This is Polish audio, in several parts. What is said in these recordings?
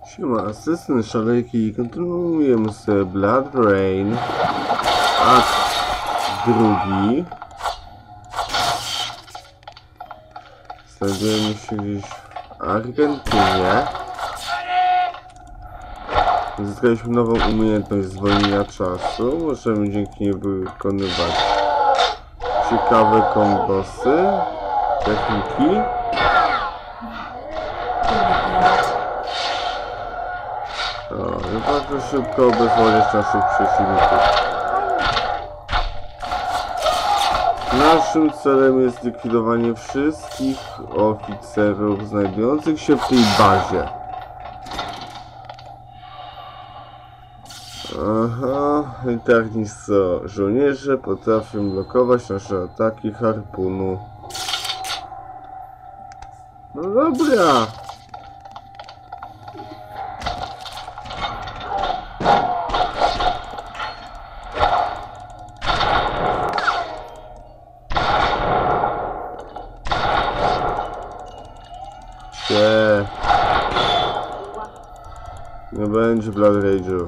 Siema, asystent Szalejki i kontynuujemy sobie Blood Rain, akt drugi. Znajdujemy się gdzieś w Argentynie. Zyskaliśmy nową umiejętność zwolnienia czasu. Możemy dzięki niej wykonywać ciekawe kombosy, techniki. I bardzo szybko obezwładniać naszych przeciwników. Naszym celem jest likwidowanie wszystkich oficerów znajdujących się w tej bazie. Aha, i tak nic co żołnierze potrafią blokować nasze ataki harpunu. No dobra. Nie będzie Blood Rage'u.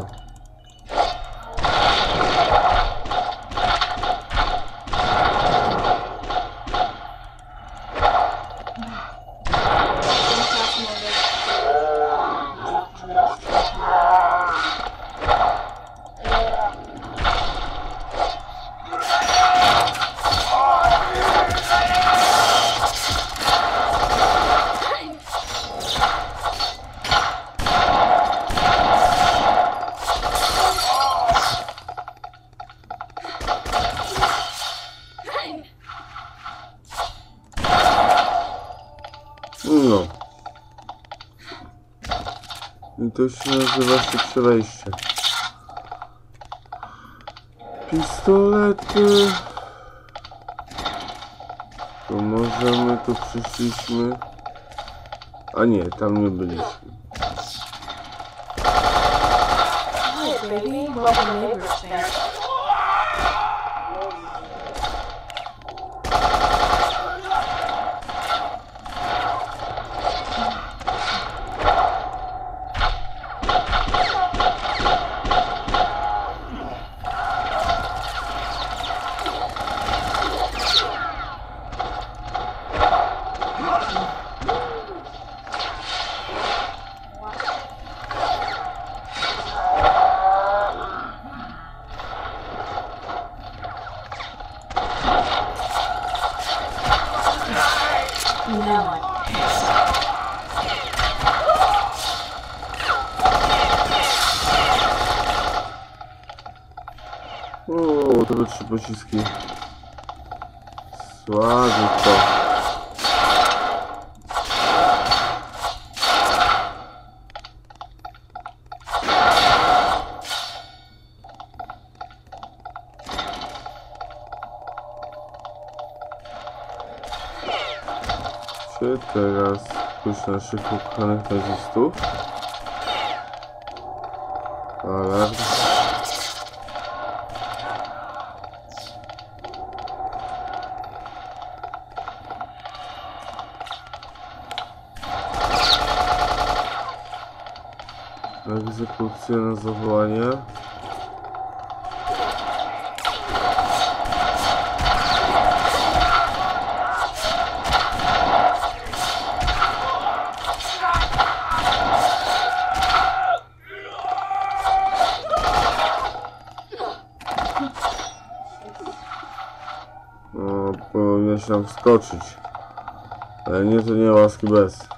No. I to się nazywa szybsze wejście. Pistolety. To możemy, tu przyszliśmy. A nie, tam nie byliśmy. Hi, baby. Welcome neighbors, man. O, to były 3 pociski. Słabutko. Czy teraz pójść na naszych ukochanych nazistów? Alarm. Egzekucja na zawołanie. O, powinien się nam wskoczyć. Ale nie, to nie łaski bez.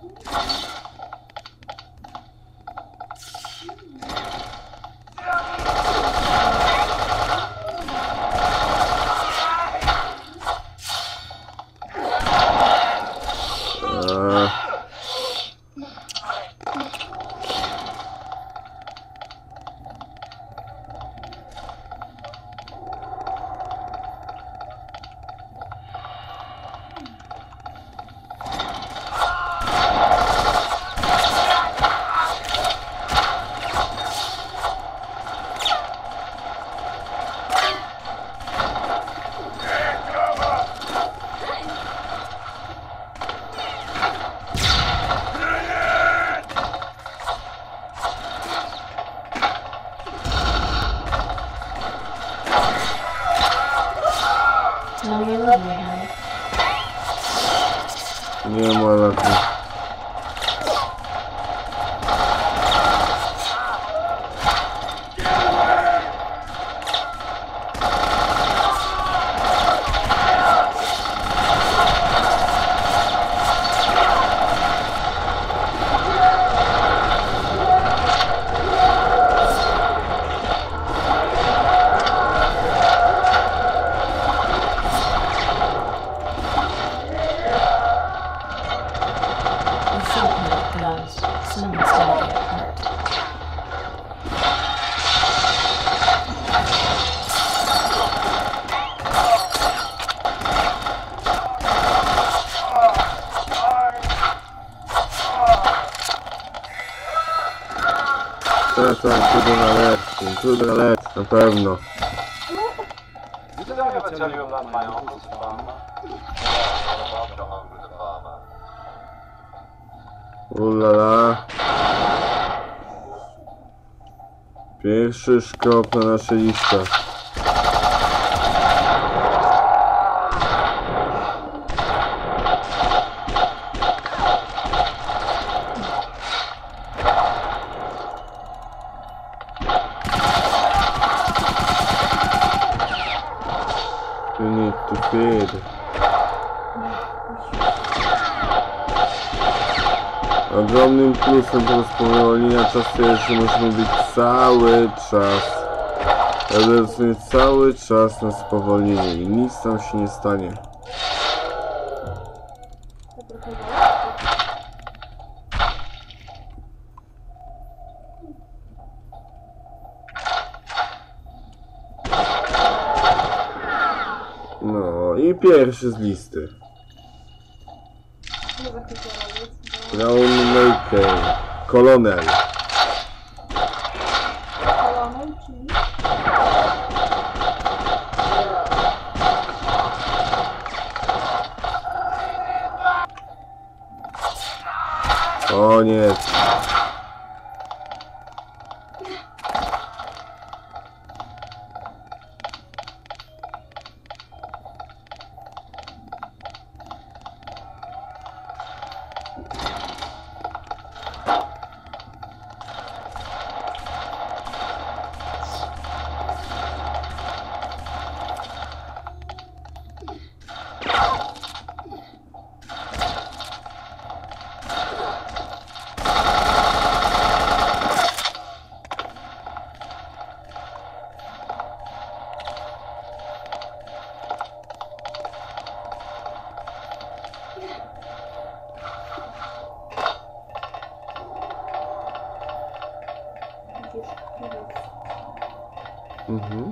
Tell me I love you, honey. Nie ma lepiej. Someone's gonna get hurt. Tak, trudno lec, na pewno. Did I ever tell you about my uncle's farm? Ulala. Pierwszy szkrop na naszej liście. You need to feed. Ogromnym plusem tego spowolnienia czasu jest, że możemy być cały czas. Ale cały czas na spowolnienie i nic nam się nie stanie. No i pierwszy z listy. Crown Maker. Kolonel. Kolonel, czyli? O nie. Mhm.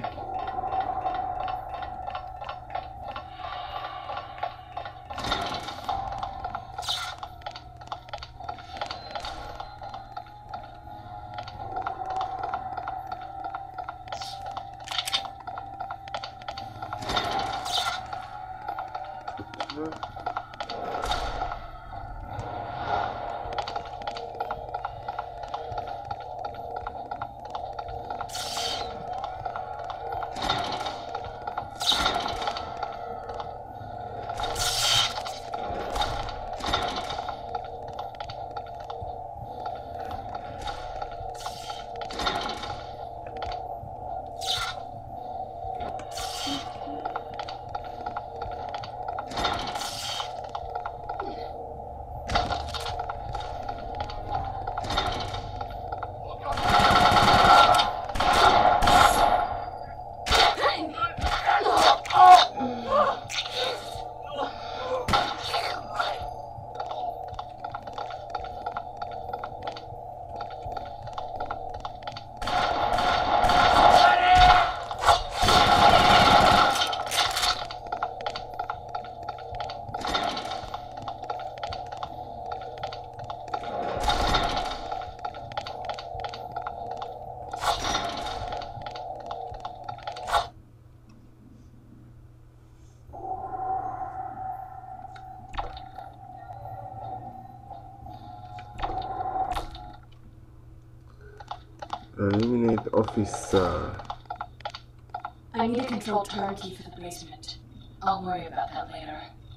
Eliminate officer. I need a control turn key for the basement. I'll worry about that later.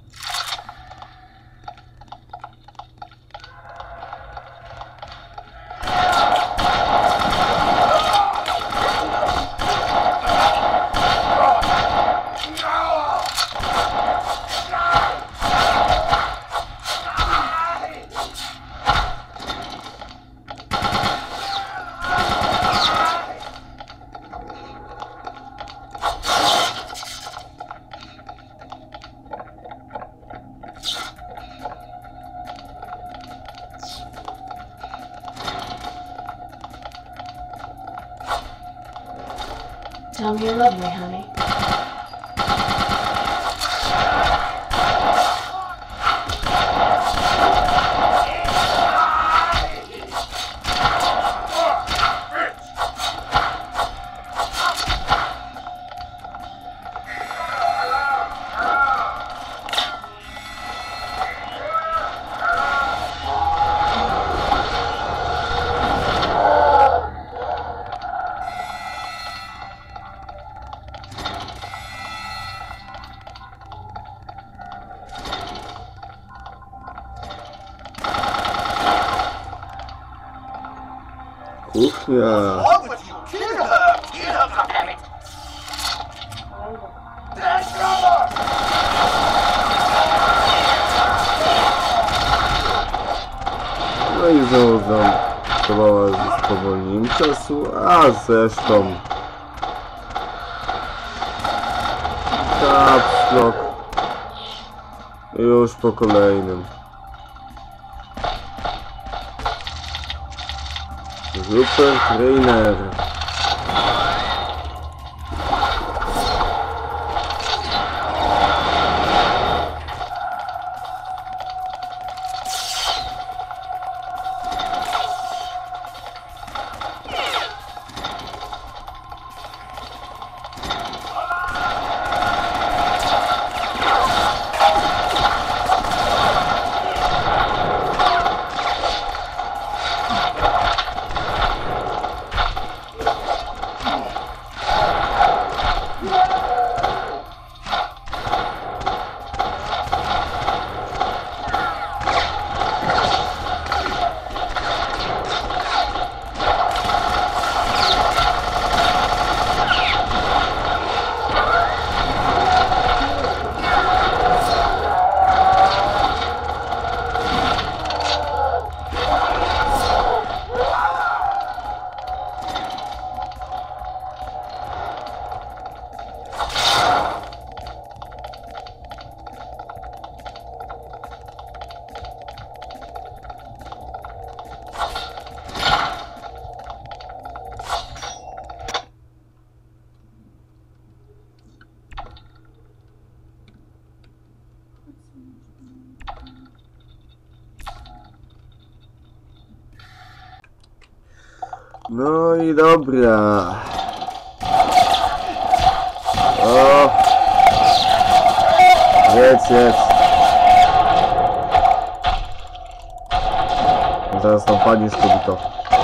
Tell me you love me, honey. Kuchnia. What's wrong with you? Kill her! Kill her, goddammit! There's trouble! No i znowu zamkowała ze spowolnieniem czasu, a zresztą caps lock już po kolejnym. Super trainer. No i dobra. O! Jedz. Zaraz tam padniesz, kobito.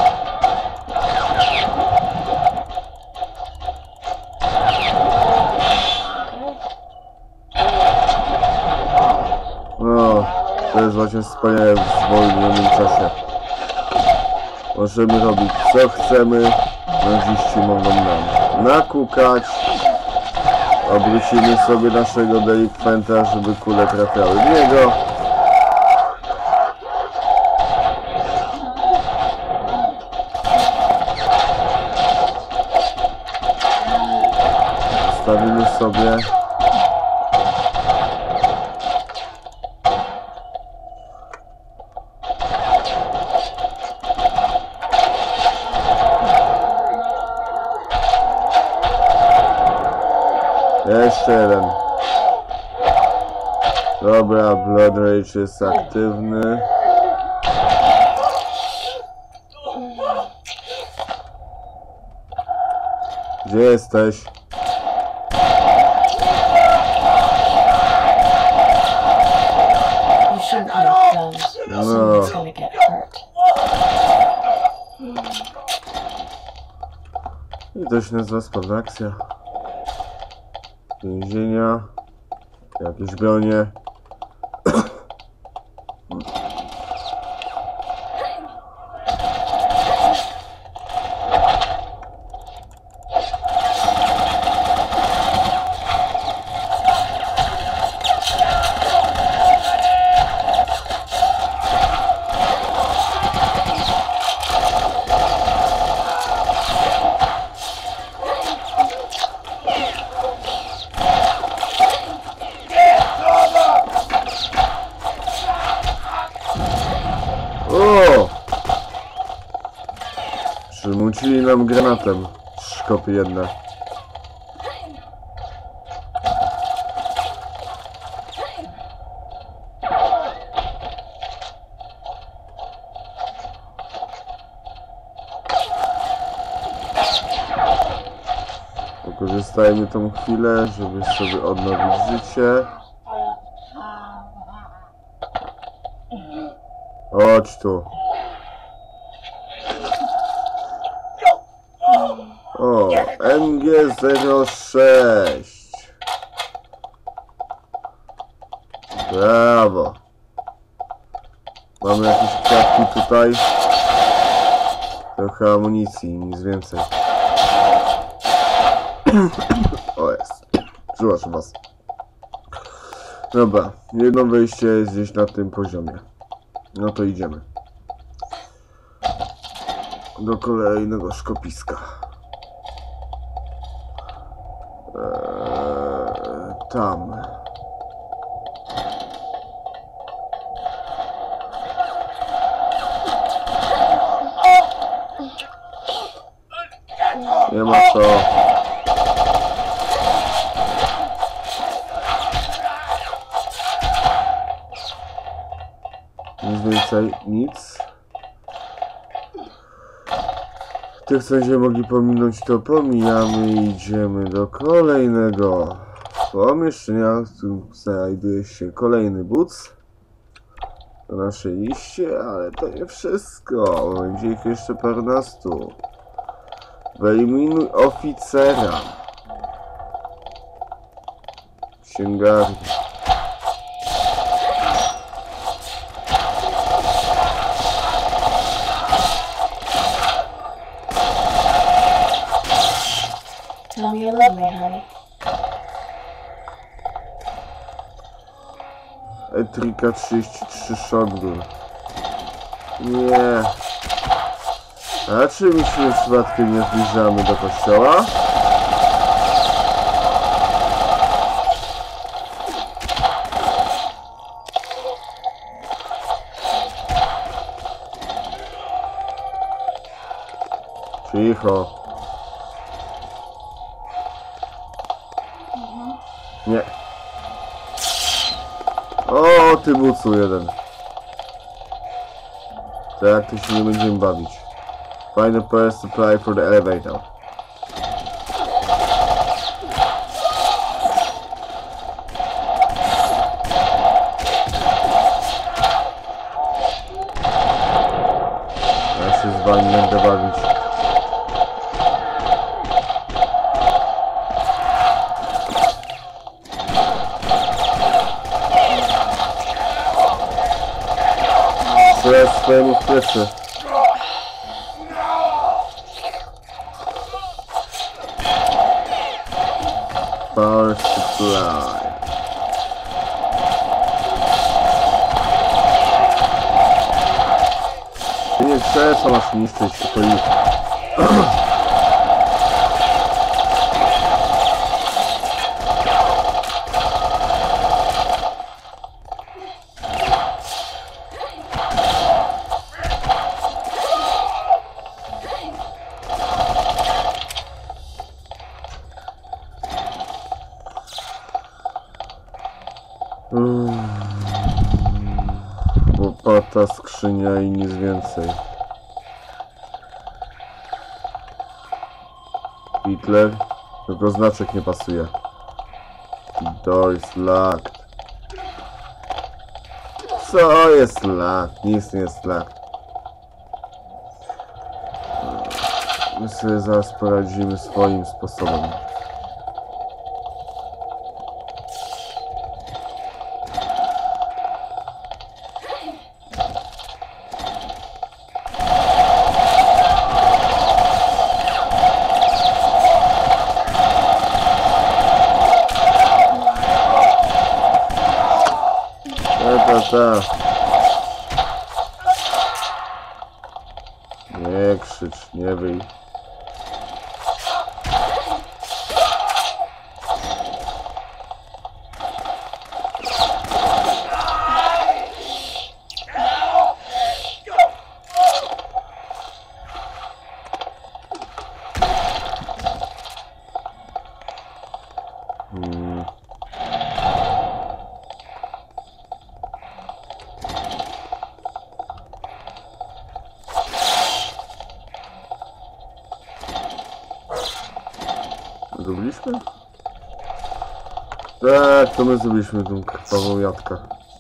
No, to jest właśnie wspaniałe w zwolnionym czasie. Możemy robić co chcemy, naziści mogą nam nakukać, obrócimy sobie naszego delikwenta, żeby kule trafiały w niego. Stawimy sobie jeszcze jeden. Dobra, Blood Rage jest aktywny. Gdzie jesteś? You shouldn't have guns. Someone's gonna get hurt. I to się nazywa sprawna akcja. Więzienia. Jakieś bronie. O! Przymucili nam granatem. Szkopy jedne. Wykorzystajmy tą chwilę, żeby sobie odnowić życie. Chodź tu. O, MG06. Brawo. Mamy jakieś kwiatki tutaj. Trochę amunicji, nic więcej. O jest. Przepraszam was. Dobra, jedno wejście jest gdzieś na tym poziomie. No to idziemy. Do kolejnego szkopiska. Tam. Nie ma co. Nic więcej, nic. Tych, co będziemy mogli pominąć, to pomijamy i idziemy do kolejnego pomieszczenia, w którym znajduje się kolejny buc na naszej liście, ale to nie wszystko. Będzie ich jeszcze paręnastu. Wyeliminuj oficera. Księgarni. Tell me you love me, honey. Etrika 33 shotgun. Nie. A czy my się przypadkiem nie zbliżamy do kościoła? Cicho. Nie. O, ty bucu jeden. Tak, to się nie będziemy bawić. Find a power supply for the elevator. Ja się z wami będę bawić. Strzelę swojemu w plecy. Power supply. Ty nie krzesła masz niszczyć, to ich. Łopata, skrzynia i nic więcej. Hitler? Tylko znaczek nie pasuje. Door is locked. Co jest locked? Nic nie jest locked. My sobie zaraz poradzimy swoim sposobem. Ta. Nie krzycz, nie wyj. Zrobiliśmy? Tak, to my zrobiliśmy tą krwawą jadkę.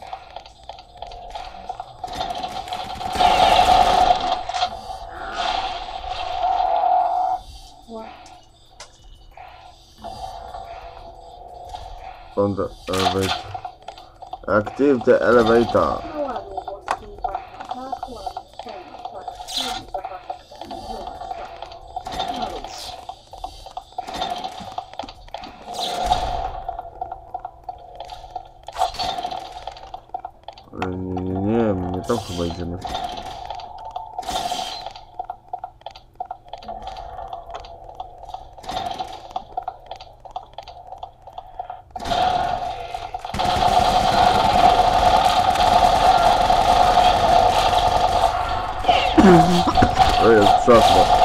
On the elevator. Active the elevator. Nie, my tam chyba idziemy. To jest przeszło.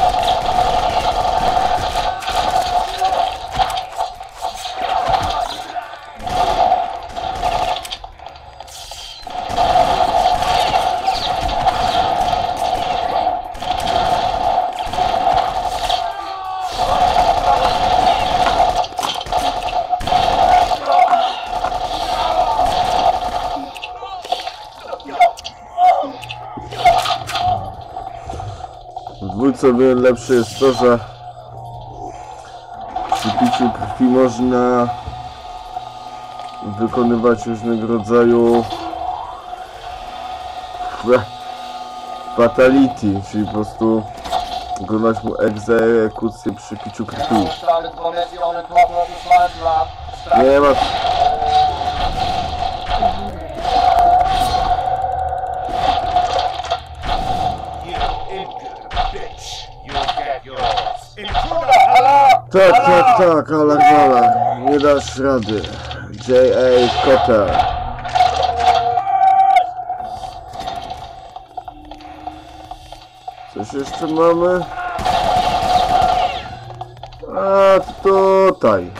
W dwójce lepsze jest to, że przy piciu krwi można wykonywać różnego rodzaju fatality, czyli po prostu wykonać mu egzekucję przy piciu krwi. Nie ma... Tak, alarm, nie dasz rady. J.A. Cotter. Coś jeszcze mamy? A, tutaj.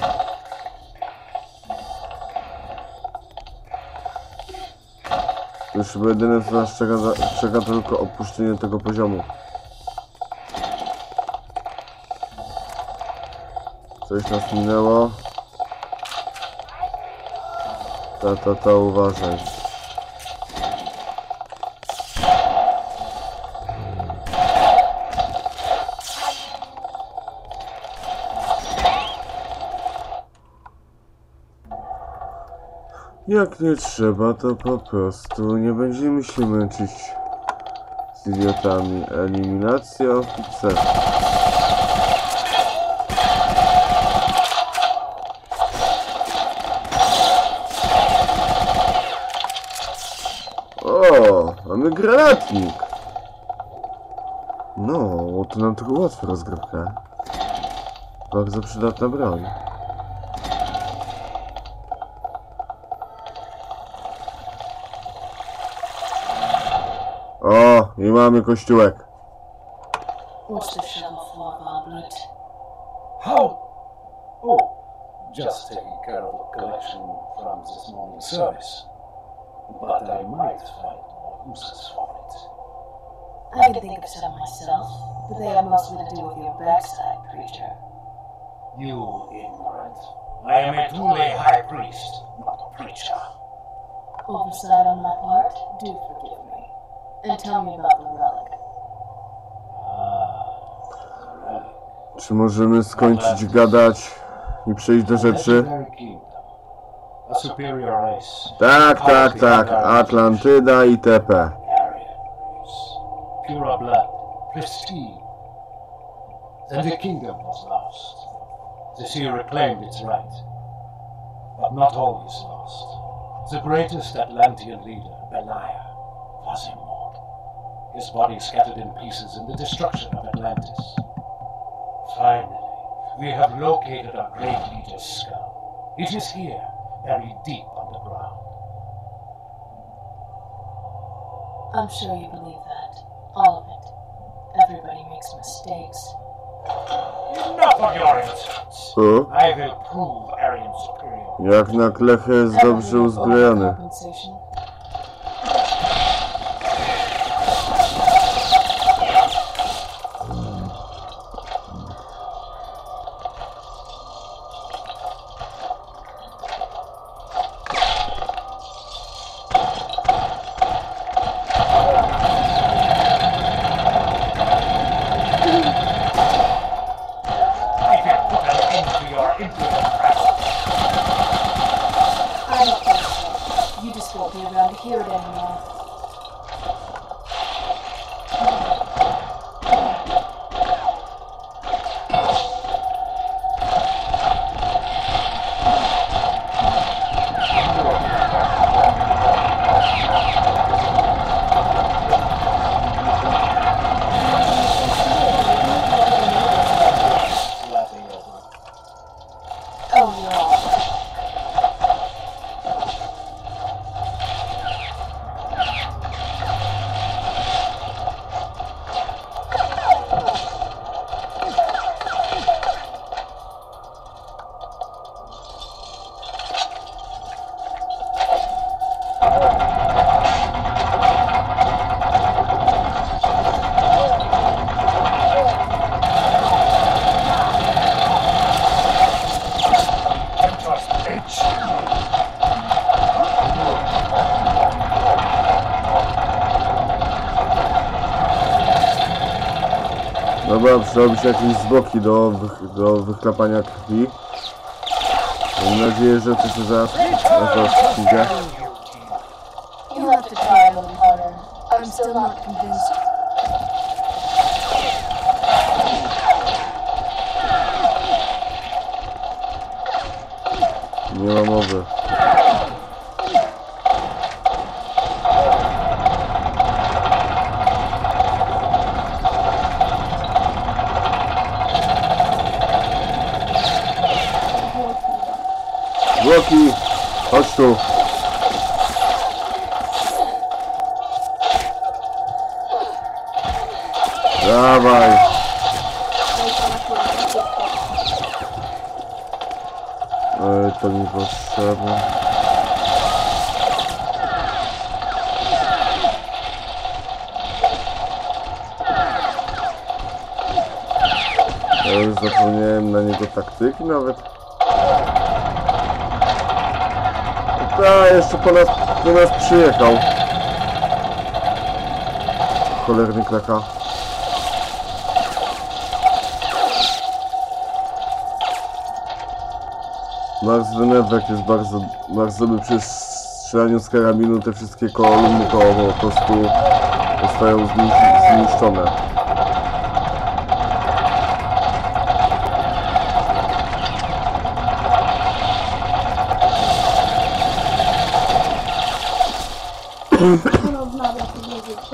Już chyba jedyne co nas czeka to tylko opuszczenie tego poziomu. Coś nas minęło. Ta, uważaj. Jak nie trzeba, to po prostu nie będziemy się męczyć z idiotami. Eliminacja oficera. O, mamy granatnik. No, to nam trochę ułatwi rozgrywkę. Bardzo przydatna broń. O, i mamy kościółek. What's the shovel for, Varblut? How? Oh, just taking care of the collection from this morning's service. But I might find more uses for it. I could think of some myself, but they have mostly to do with your backside, preacher. You ignorant. I am a truly high priest, not a preacher. Oversight on my part, do forgive me. And tell me about the relic. Czy możemy skończyć gadać i przejść do rzeczy? Legendary kingdom. A superior race. Tak. Atlantyda i TP. Aryan race. Pure blood. Prestige. Then the kingdom was lost. The sea reclaimed its right. But not all is lost. The greatest Atlantean leader, Benaiah, was immortal. His body scattered in pieces in the destruction of Atlantis. Finally, we have located our great leader's skull. It is here, buried deep underground. I'm sure you believe that. All of it. Everybody makes mistakes. Enough of your insults. O, I will prove Aryan superior. jak na klechę jest dobrze uzbrojony. Compensation. I will put an end to your impudent prattle. I'm not going to say. You just won't be around to hear it anymore. Laughing over it. Oh, you're all. Temptress bitch. Dobra, przydałoby się jakieś zwłoki do wychlapania krwi. Mam nadzieję, że to się zaraz przyjdzie. You'll have to try a little harder. I'm still not convinced. Nie ma mowy. Zwłoki! Chodź tu! Dawaj! Oj, to mi potrzebne. Ja już zapomniałem na niego taktyki nawet. Jeszcze po nas przyjechał. Cholerny klaka. Max Wenewek jest bardzo by przy strzelaniu z karabinu te wszystkie kolumny po prostu zostają zniszczone. Ono odnawia sobie życie.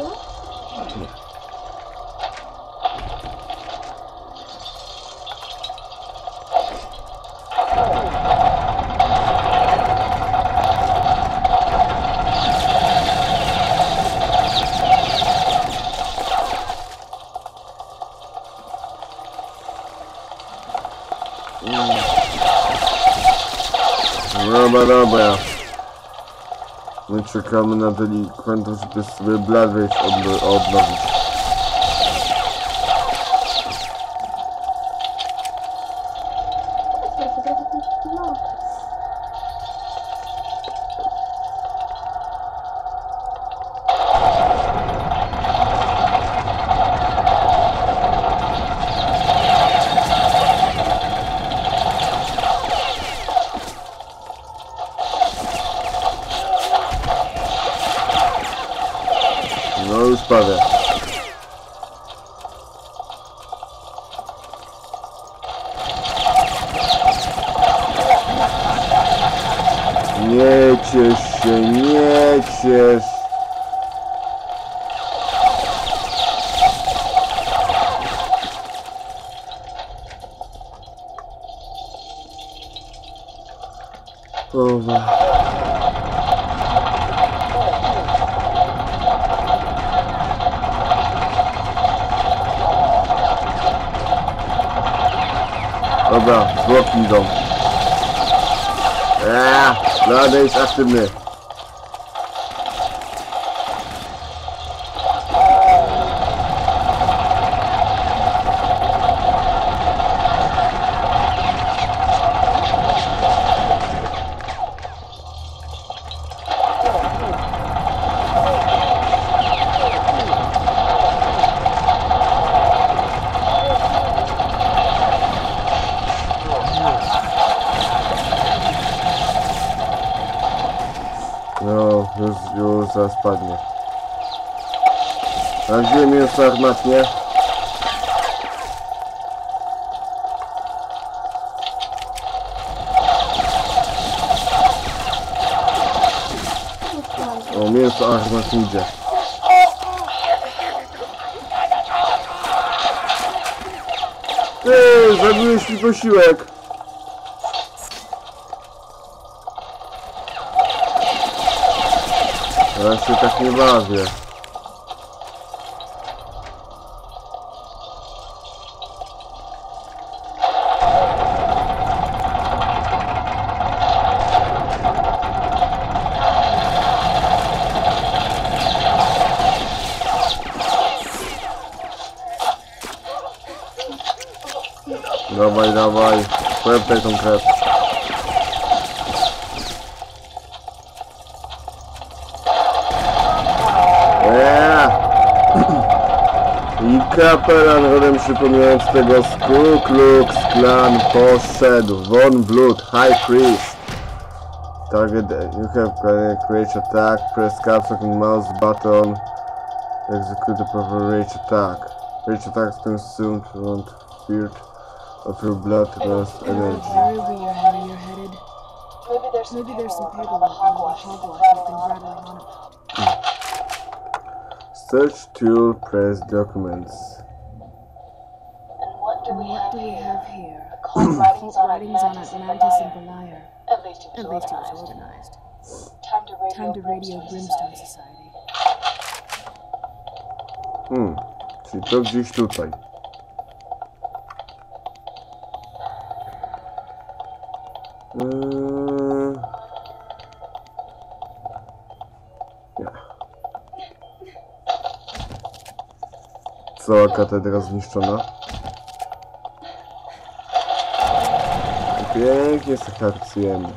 Dobra. My czekamy na delikwentów, żeby sobie blady odnowić. sprawie. Nie ciesz się, nie ciesz. Dobra. Dobra, zwłoki idą. Blady jest aktywny. No, już zaraz padnie. A gdzie mięso armatnie? O, mięso armatnie idzie. Ty, zabiłeś mi posiłek! Ja się tak nie bawię. Dawaj, dawaj, łeptaj tą krew. I kapelan rodem przypominającego z Ku Klux Klan poszedł. Von Blood, High Priest. Target, you have rage attack, press caps lock and mouse button. Execute the proper rage attack. Rage attacks consume front fear of your blood to last energy. Where you're headed. Maybe there's some paperwork on the hogwash you've been rattling on about. Search tool, press documents. And what do we have here? Occult writings on Atlantis and Beliar. At least he was organized. Time to radio Brimstone Society. Czyli to gdzieś tutaj. Nie. Cała katedra zniszczona. Pięknie sakarcjemy.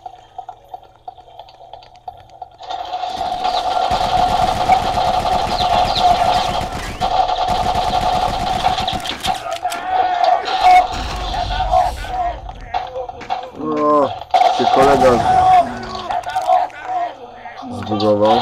O, się kolega zbugował.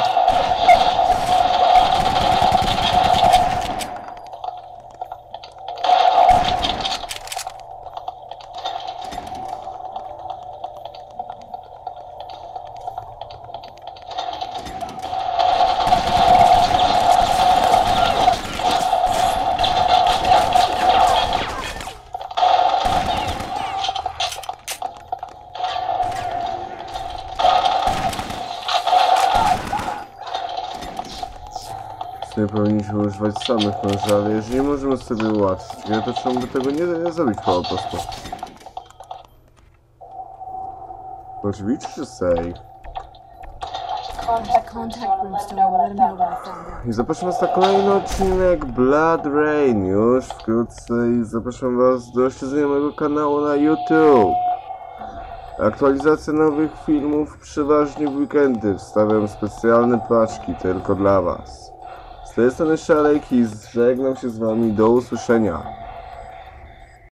Nie powinniśmy używać samych noży, ale jeżeli możemy sobie ułatwić, to czemu by tego nie zrobić po prostu? Oczywiście, że save. I zapraszam was na kolejny odcinek Blood Rain już wkrótce i zapraszam was do śledzenia mojego kanału na YouTube. Aktualizacja nowych filmów przeważnie w weekendy. Wstawiam specjalne paczki tylko dla was. Z tej strony Szalejki, żegnam się z wami, do usłyszenia.